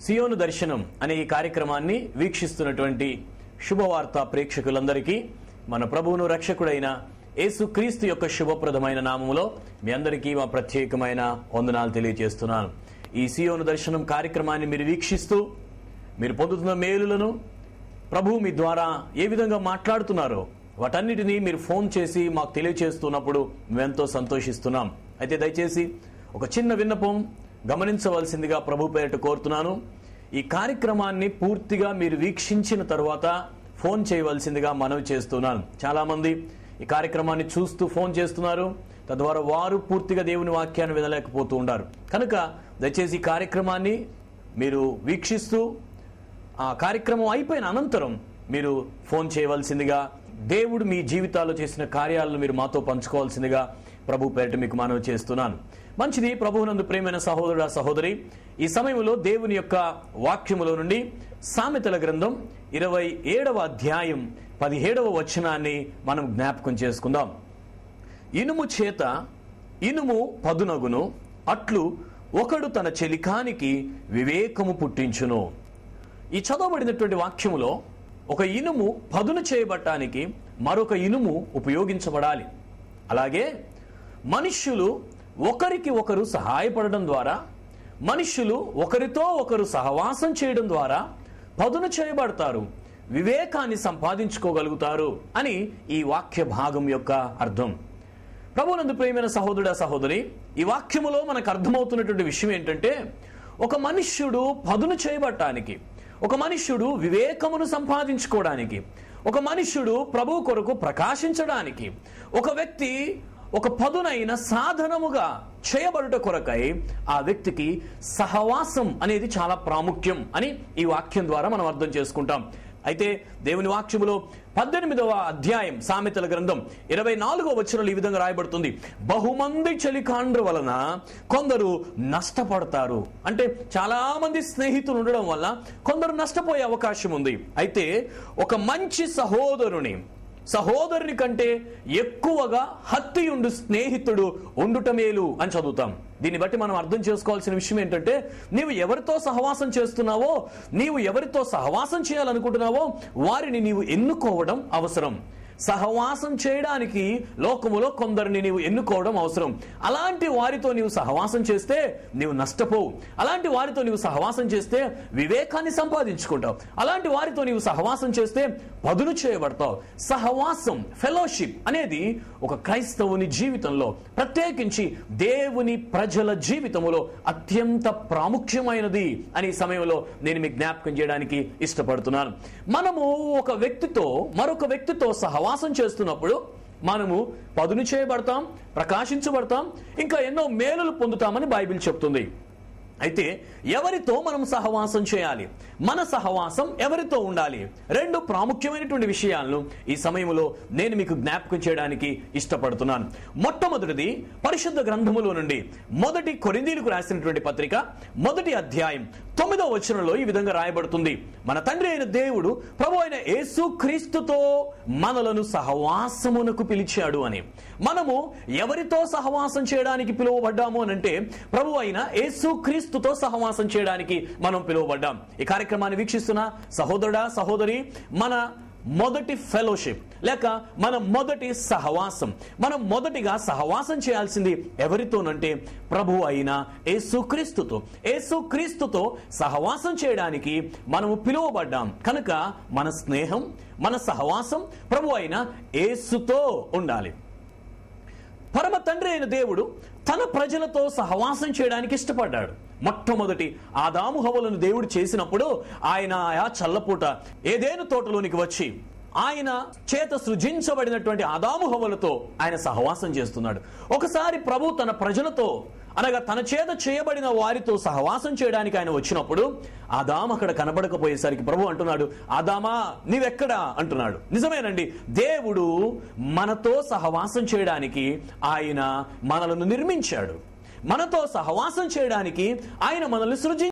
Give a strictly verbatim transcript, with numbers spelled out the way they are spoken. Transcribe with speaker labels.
Speaker 1: సియోను దర్శనం అనే ఈ కార్యక్రమాన్ని వీక్షిస్తున్నటువంటి శుభవార్త ప్రేక్షకులందరికీ మన ప్రభువును రక్షకుడైన యేసుక్రీస్తు యొక్క శుభప్రదమైన నామములో మీ అందరికీ మా ప్రత్యేకమైన వందనాలు తెలియజేస్తున్నాను. ఈ సియోను దర్శనం కార్యక్రమాన్ని మీరు వీక్షిస్తూ మీరు పొందుతున్న మేలులను ప్రభువు మీ ద్వారా ఏ విధంగా మాట్లాడుతున్నారో వాటన్నిటినీ మీరు ఫోన్ చేసి మాకు తెలియజేస్తున్నప్పుడు మేమెంతో సంతోషిస్తున్నాం. అయితే దయచేసి ఒక చిన్న విన్నపం గమనించవలసిందిగా ప్రభు పేరిట కోరుతున్నాను. ఈ కార్యక్రమాన్ని పూర్తిగా మీరు వీక్షించిన తర్వాత ఫోన్ చేయవలసిందిగా మనవి చేస్తున్నాను. చాలామంది ఈ కార్యక్రమాన్ని చూస్తూ ఫోన్ చేస్తున్నారు, తద్వారా వారు పూర్తిగా దేవుని వాక్యాన్ని వినలేకపోతూ ఉన్నారు. కనుక దయచేసి ఈ కార్యక్రమాన్ని మీరు వీక్షిస్తూ ఆ కార్యక్రమం అయిపోయిన అనంతరం మీరు ఫోన్ చేయవలసిందిగా, దేవుడు మీ జీవితాల్లో చేసిన కార్యాలను మీరు మాతో పంచుకోవాల్సిందిగా ప్రభు పేరిట మీకు మనవి చేస్తున్నాను. మంచిది. ప్రభువునందు ప్రియమైన సహోదరుడా సహోదరి, ఈ సమయంలో దేవుని యొక్క వాక్యములో నుండి సామెతల గ్రంథం ఇరవై ఏడవ అధ్యాయం పదిహేడవ వచనాన్ని మనం జ్ఞాపకం చేసుకుందాం. ఇనుము చేత ఇనుము పదునగును, అట్లు ఒకడు తన చెలికానికి వివేకము పుట్టించును. ఈ చదవబడినటువంటి వాక్యములో ఒక ఇనుము పదును చేయబట్టానికి మరొక ఇనుము ఉపయోగించబడాలి. అలాగే మనుష్యులు ఒకరికి ఒకరు సహాయపడడం ద్వారా, మనుష్యులు ఒకరితో ఒకరు సహవాసం చేయడం ద్వారా పదును చేయబడతారు, వివేకాన్ని సంపాదించుకోగలుగుతారు అని ఈ వాక్య భాగం యొక్క అర్థం. ప్రభువునందు ప్రియమైన సహోదరుడా సహోదరి, ఈ వాక్యములో మనకు అర్థమవుతున్నటువంటి విషయం ఏంటంటే, ఒక మనుష్యుడు పదును చేయబడటానికి, ఒక మనుష్యుడు వివేకమును సంపాదించుకోవడానికి, ఒక మనుష్యుడు ప్రభువు కొరకు ప్రకాశించడానికి, ఒక వ్యక్తి ఒక పదునైన సాధనముగా చేయబడుట కొరకై ఆ వ్యక్తికి సహవాసం అనేది చాలా ప్రాముఖ్యం అని ఈ వాక్యం ద్వారా మనం అర్థం చేసుకుంటాం. అయితే దేవుని వాక్యములో పద్దెనిమిదవ అధ్యాయం సామెతల గ్రంథం ఇరవై నాలుగో వచనంలో ఈ విధంగా రాయబడుతుంది, బహుమంది చెలికాండ్ర వలన కొందరు నష్టపడతారు. అంటే చాలా మంది స్నేహితులు ఉండడం వల్ల కొందరు నష్టపోయే అవకాశం ఉంది. అయితే ఒక మంచి సహోదరుని సహోదరుని కంటే ఎక్కువగా హత్తియుండు స్నేహితుడు ఉండుట మేలు అని చదువుతాం. దీన్ని బట్టి మనం అర్థం చేసుకోవాల్సిన విషయం ఏంటంటే, నీవు ఎవరితో సహవాసం చేస్తున్నావో, నీవు ఎవరితో సహవాసం చేయాలనుకుంటున్నావో వారిని నీవు ఎన్నుకోవడం అవసరం. సహవాసం చేయడానికి లోకములో కొందరిని నీవు ఎన్నుకోవడం అవసరం. అలాంటి వారితో నీవు సహవాసం చేస్తే నీవు నష్టపోవు. అలాంటి వారితో నీవు సహవాసం చేస్తే వివేకాన్ని సంపాదించుకుంటావు. అలాంటి వారితో నీవు సహవాసం చేస్తే పదును చేయబడతావు. సహవాసం, ఫెలోషిప్ అనేది ఒక క్రైస్తవుని జీవితంలో, ప్రత్యేకించి దేవుని ప్రజల జీవితంలో అత్యంత ప్రాముఖ్యమైనది అని ఈ సమయంలో నేను మీకు జ్ఞాపకం చేయడానికి ఇష్టపడుతున్నాను. మనము ఒక వ్యక్తితో మరొక వ్యక్తితో సహవాసం చేస్తున్నప్పుడు మనము పదును చేయబడతాం, ప్రకాశించబడతాం, ఇంకా ఎన్నో మేలులు పొందుతామని బైబిల్ చెప్తుంది. అయితే ఎవరితో మనం సహవాసం చేయాలి, మన సహవాసం ఎవరితో ఉండాలి, రెండు ప్రాముఖ్యమైనటువంటి విషయాలను ఈ సమయంలో నేను మీకు జ్ఞాపకం చేయడానికి ఇష్టపడుతున్నాను. మొట్టమొదటిది పరిశుద్ధ గ్రంథములో నుండి మొదటి కొరింథీయులకు రాసినటువంటి పత్రిక మొదటి అధ్యాయం తొమ్మిదో వచనంలో ఈ విధంగా రాయబడుతుంది, మన తండ్రి అయిన దేవుడు ప్రభు అయిన యేసుక్రీస్తుతో మనలను సహవాసమునకు పిలిచాడు అని. మనము ఎవరితో సహవాసం చేయడానికి పిలువబడ్డాము అనంటే, ప్రభు అయిన యేసుక్రీస్తుతో సహవాసం చేయడానికి మనం పిలువబడ్డాం. ఈ కార్యక్రమాన్ని వీక్షిస్తున్న సహోదరుడా సహోదరి, మన మొదటి ఫెలోషిప్ లేక మన మొదటి సహవాసం, మనం మొదటిగా సహవాసం చేయాల్సింది ఎవరితోనంటే ప్రభు అయిన యేసుక్రీస్తుతో. యేసుక్రీస్తుతో సహవాసం చేయడానికి మనము పిలువబడ్డాం కనుక మన స్నేహం, మన సహవాసం ప్రభు అయిన యేసుతో ఉండాలి. పరమ తండ్రి అయిన దేవుడు తన ప్రజలతో సహవాసం చేయడానికి ఇష్టపడ్డాడు. మొట్టమొదటి ఆదాము హవ్వలను దేవుడు చేసినప్పుడు ఆయన ఆ చల్లపూట ఏదెను తోటలోనికి వచ్చి ఆయన చేత సృజించబడినటువంటి ఆదాము హవ్వలతో ఆయన సహవాసం చేస్తున్నాడు. ఒకసారి ప్రభు తన ప్రజలతో అనగా తన చేత చేయబడిన వారితో సహవాసం చేయడానికి ఆయన వచ్చినప్పుడు ఆదాము అక్కడ కనబడకపోయేసరికి ప్రభు అంటున్నాడు, ఆదామా నీవెక్కడా అంటున్నాడు. నిజమేనండి, దేవుడు మనతో సహవాసం చేయడానికి ఆయన మనలను నిర్మించాడు. మనతో సహవాసం చేయడానికి ఆయన మనల్ని సృజించాడు.